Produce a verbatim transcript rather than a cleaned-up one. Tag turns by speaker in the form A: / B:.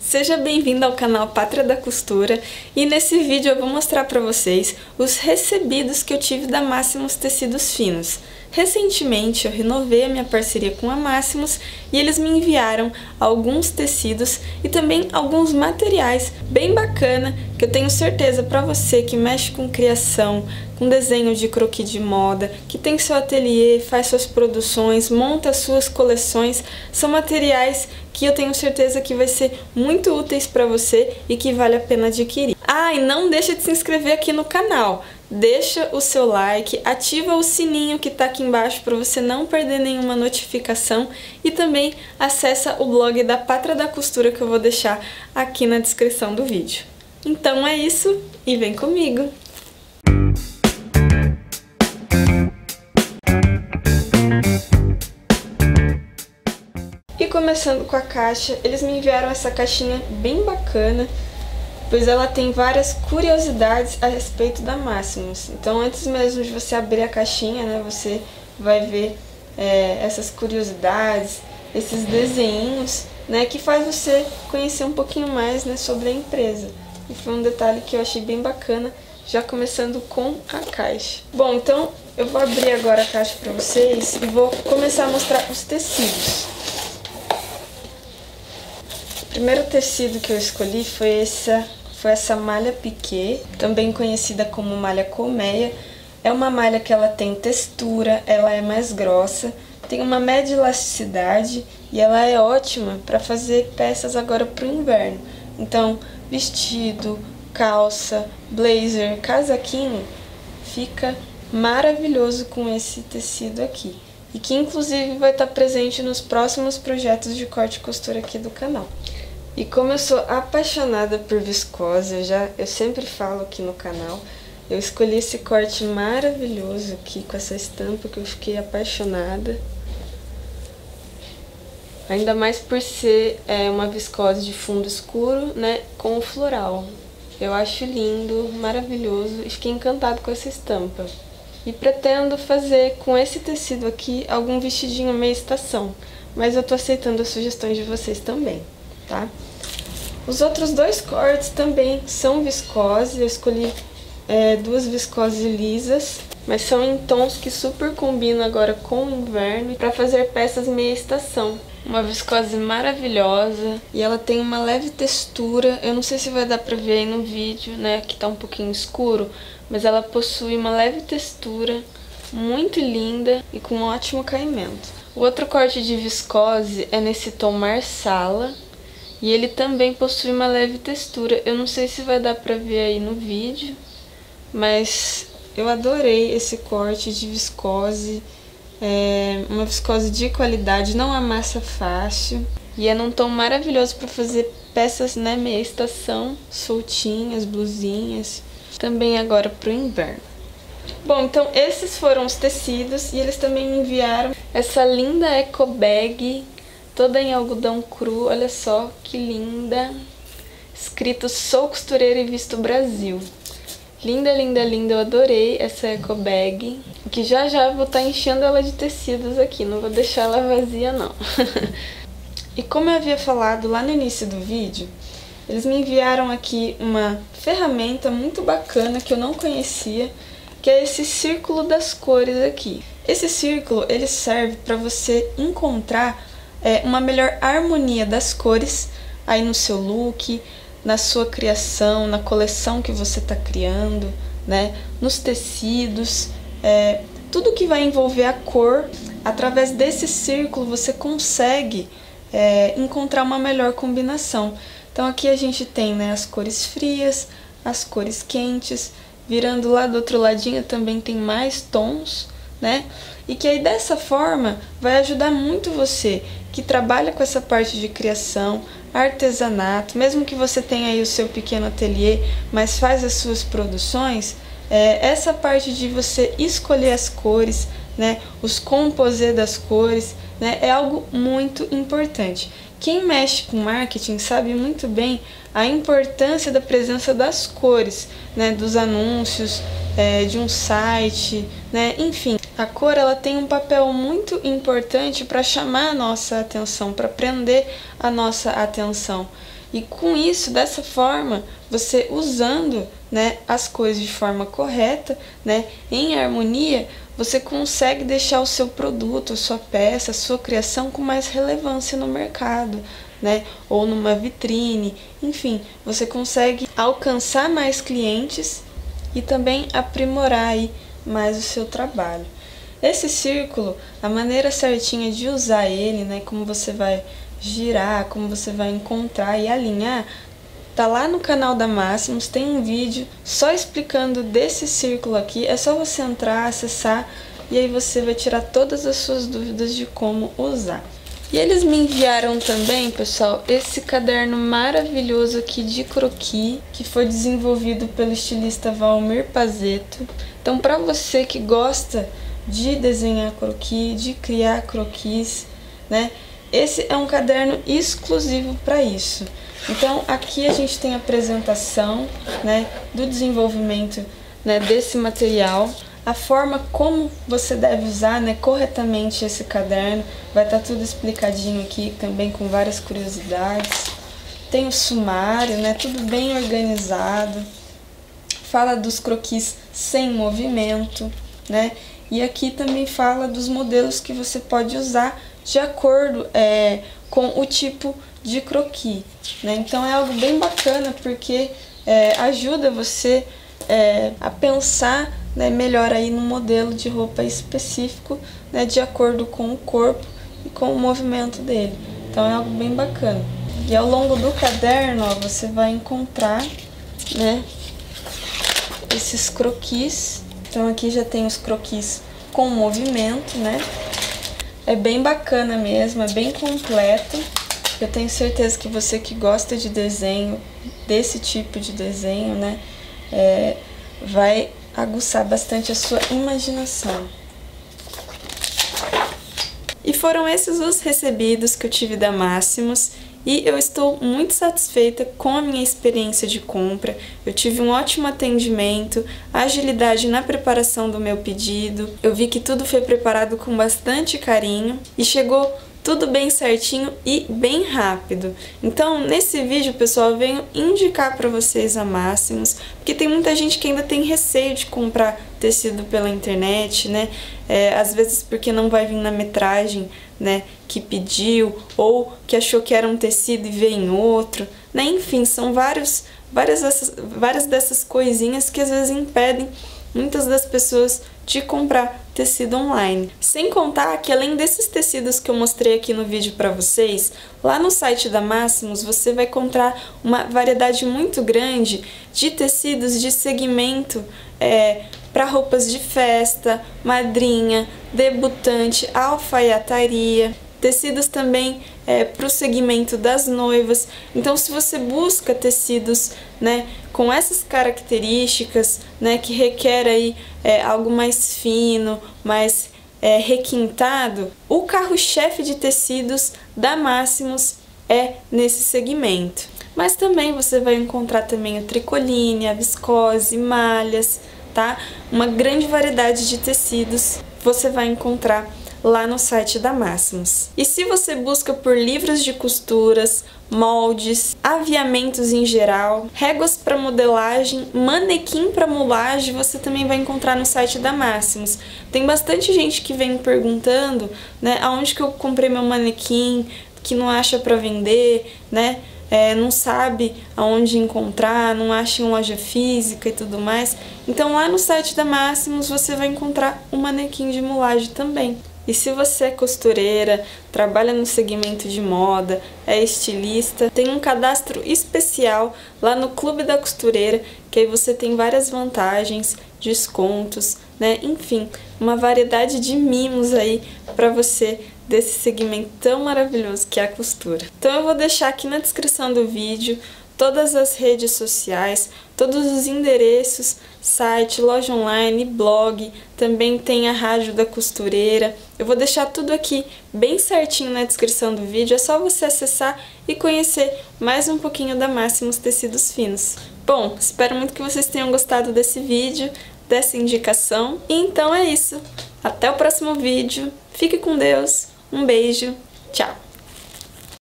A: Seja bem-vindo ao canal Pátria da Costura e nesse vídeo eu vou mostrar para vocês os recebidos que eu tive da Máximos Tecidos Finos. Recentemente eu renovei a minha parceria com a Máximos e eles me enviaram alguns tecidos e também alguns materiais bem bacana que eu tenho certeza para você que mexe com criação, com desenho de croquis de moda, que tem seu ateliê, faz suas produções, monta suas coleções, são materiais que eu tenho certeza que vai ser muito úteis para você e que vale a pena adquirir. Ah, e não deixa de se inscrever aqui no canal. Deixa o seu like, ativa o sininho que está aqui embaixo para você não perder nenhuma notificação e também acessa o blog da Pátria da Costura que eu vou deixar aqui na descrição do vídeo. Então é isso e vem comigo! E começando com a caixa, eles me enviaram essa caixinha bem bacana, pois ela tem várias curiosidades a respeito da Máximos. Então antes mesmo de você abrir a caixinha, né, você vai ver é, essas curiosidades, esses desenhinhos, né, que faz você conhecer um pouquinho mais, né, sobre a empresa. E foi um detalhe que eu achei bem bacana, já começando com a caixa. Bom, então eu vou abrir agora a caixa para vocês e vou começar a mostrar os tecidos. O primeiro tecido que eu escolhi foi essa, foi essa malha piquê, também conhecida como malha colmeia. É uma malha que ela tem textura, ela é mais grossa, tem uma média elasticidade e ela é ótima para fazer peças agora para o inverno. Então, vestido, calça, blazer, casaquinho, fica maravilhoso com esse tecido aqui. E que inclusive vai estar presente nos próximos projetos de corte e costura aqui do canal. E como eu sou apaixonada por viscose, eu, já, eu sempre falo aqui no canal, eu escolhi esse corte maravilhoso aqui com essa estampa que eu fiquei apaixonada. Ainda mais por ser é, uma viscose de fundo escuro, né, com o floral. Eu acho lindo, maravilhoso e fiquei encantada com essa estampa. E pretendo fazer com esse tecido aqui algum vestidinho meia estação, mas eu tô aceitando as sugestões de vocês também, tá? Os outros dois cortes também são viscose, eu escolhi é, duas viscoses lisas, mas são em tons que super combinam agora com o inverno para fazer peças meia estação. Uma viscose maravilhosa e ela tem uma leve textura, eu não sei se vai dar pra ver aí no vídeo, né, que tá um pouquinho escuro, mas ela possui uma leve textura, muito linda e com um ótimo caimento. O outro corte de viscose é nesse tom marsala e ele também possui uma leve textura, eu não sei se vai dar pra ver aí no vídeo, mas eu adorei esse corte de viscose. É uma viscose de qualidade, não amassa fácil e é num tom maravilhoso para fazer peças, né, meia estação, soltinhas, blusinhas, também agora para o inverno. Bom, então esses foram os tecidos e eles também me enviaram essa linda eco bag, toda em algodão cru, olha só que linda, escrito "Sou costureira e visto Brasil". Linda, linda, linda, eu adorei essa eco bag, que já já vou estar enchendo ela de tecidos aqui, não vou deixar ela vazia não. E como eu havia falado lá no início do vídeo, eles me enviaram aqui uma ferramenta muito bacana que eu não conhecia, que é esse círculo das cores aqui. Esse círculo, ele serve para você encontrar é, uma melhor harmonia das cores aí no seu look, na sua criação, na coleção que você está criando, né, nos tecidos, é, tudo que vai envolver a cor, através desse círculo você consegue é, encontrar uma melhor combinação. Então aqui a gente tem, né, as cores frias, as cores quentes, virando lá do outro ladinho também tem mais tons, né, e que aí dessa forma vai ajudar muito você que trabalha com essa parte de criação, artesanato, mesmo que você tenha aí o seu pequeno ateliê, mas faz as suas produções, é, essa parte de você escolher as cores, né, os composê das cores, né, é algo muito importante. Quem mexe com marketing sabe muito bem a importância da presença das cores, né, dos anúncios, é, de um site, né? Enfim, a cor ela tem um papel muito importante para chamar a nossa atenção, para prender a nossa atenção. E com isso, dessa forma, você usando, né, as coisas de forma correta, né, em harmonia, você consegue deixar o seu produto, a sua peça, a sua criação com mais relevância no mercado, né, ou numa vitrine. Enfim, você consegue alcançar mais clientes e também aprimorar aí mais o seu trabalho. Esse círculo, a maneira certinha de usar ele, né, como você vai girar, como você vai encontrar e alinhar, tá lá no canal da Máximos, tem um vídeo só explicando desse círculo aqui. É só você entrar, acessar e aí você vai tirar todas as suas dúvidas de como usar. E eles me enviaram também, pessoal, esse caderno maravilhoso aqui de croquis, que foi desenvolvido pelo estilista Valmir Pazeto. Então, para você que gosta de desenhar croquis, de criar croquis, né, esse é um caderno exclusivo para isso. Então, aqui a gente tem a apresentação, né, do desenvolvimento, né, desse material, a forma como você deve usar, né, corretamente esse caderno. Vai estar tudo explicadinho aqui, também com várias curiosidades. Tem o sumário, né, tudo bem organizado. Fala dos croquis sem movimento, né, e aqui também fala dos modelos que você pode usar de acordo é, com o tipo de croquis, né? Então é algo bem bacana porque é, ajuda você é, a pensar, né, melhor aí no modelo de roupa específico, né, de acordo com o corpo e com o movimento dele. Então é algo bem bacana. E ao longo do caderno, ó, você vai encontrar, né, esses croquis. Então aqui já tem os croquis com movimento, né? É bem bacana mesmo, é bem completo. Eu tenho certeza que você que gosta de desenho, desse tipo de desenho, né, é, vai aguçar bastante a sua imaginação. E foram esses os recebidos que eu tive da Máximos. E eu estou muito satisfeita com a minha experiência de compra. Eu tive um ótimo atendimento, agilidade na preparação do meu pedido. Eu vi que tudo foi preparado com bastante carinho e chegou tudo bem certinho e bem rápido. Então, nesse vídeo, pessoal, eu venho indicar para vocês a Máximos, porque tem muita gente que ainda tem receio de comprar tecido pela internet, né? É, às vezes porque não vai vir na metragem, né, que pediu, ou que achou que era um tecido e veio em outro, né? Enfim, são vários, várias, dessas, várias dessas coisinhas que às vezes impedem muitas das pessoas de comprar tecido online. Sem contar que além desses tecidos que eu mostrei aqui no vídeo para vocês, lá no site da Máximos você vai encontrar uma variedade muito grande de tecidos de segmento é, para roupas de festa, madrinha, debutante, alfaiataria, tecidos também é, para o segmento das noivas. Então, se você busca tecidos, né, com essas características, né, que requer aí é, algo mais fino, mais é, requintado, o carro-chefe de tecidos da Máximos é nesse segmento. Mas também você vai encontrar também o tricoline, a viscose, malhas, tá? Uma grande variedade de tecidos você vai encontrar lá no site da Máximos. E se você busca por livros de costuras, moldes, aviamentos em geral, réguas para modelagem, manequim para mulagem, você também vai encontrar no site da Máximos. Tem bastante gente que vem perguntando, né, aonde que eu comprei meu manequim, que não acha para vender, né? É, não sabe aonde encontrar, não acha em loja física e tudo mais. Então lá no site da Máximos você vai encontrar um manequim de mulagem também. E se você é costureira, trabalha no segmento de moda, é estilista, tem um cadastro especial lá no Clube da Costureira, que aí você tem várias vantagens, descontos, né? Enfim, uma variedade de mimos aí para você desse segmento tão maravilhoso que é a costura. Então eu vou deixar aqui na descrição do vídeo todas as redes sociais, todos os endereços, site, loja online, blog, também tem a rádio da costureira. Eu vou deixar tudo aqui bem certinho na descrição do vídeo, é só você acessar e conhecer mais um pouquinho da Máximos Tecidos Finos. Bom, espero muito que vocês tenham gostado desse vídeo,
B: dessa indicação. E então é isso. Até o próximo vídeo. Fique com Deus. Um beijo. Tchau.